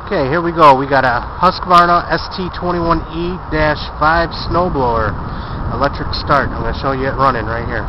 Okay, here we go. We got a Husqvarna ST21E-5 snowblower, electric start. I'm going to show you it running right here.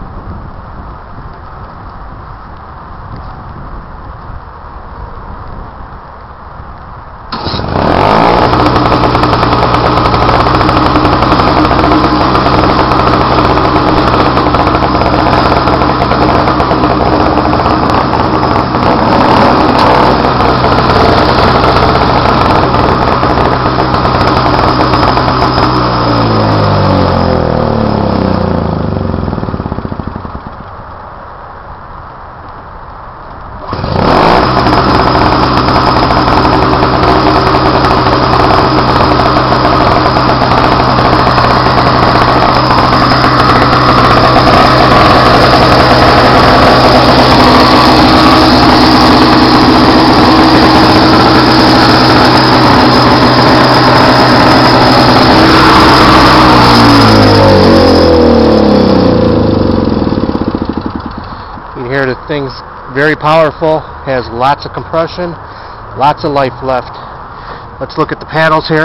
You can hear the thing's very powerful, has lots of compression, lots of life left. Let's look at the panels here.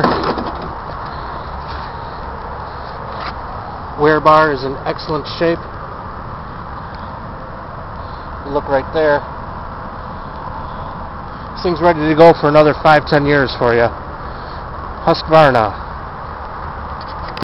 Wear bar is in excellent shape. Look right there. This thing's ready to go for another 5-10 years for you. Husqvarna.